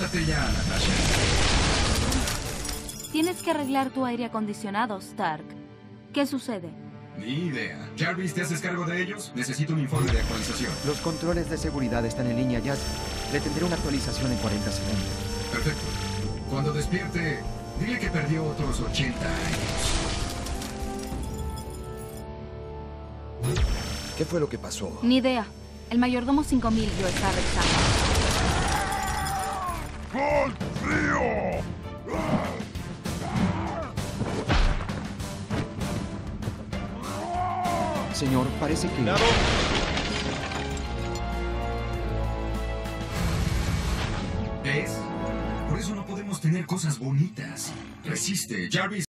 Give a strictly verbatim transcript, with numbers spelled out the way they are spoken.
Levántate ya, Natasha. Tienes que arreglar tu aire acondicionado, Stark. ¿Qué sucede? Ni idea. Jarvis, ¿te haces cargo de ellos? Necesito un informe de actualización. Los controles de seguridad están en línea ya. Le tendré una actualización en cuarenta segundos. Perfecto. Cuando despierte, dile que perdió otros ochenta años. ¿Qué fue lo que pasó? Ni idea. El mayordomo cinco mil lo está revisando. ¡Cold frío! Señor, parece que... ¡Cuidado! ¿Ves? Por eso no podemos tener cosas bonitas. Resiste, Jarvis.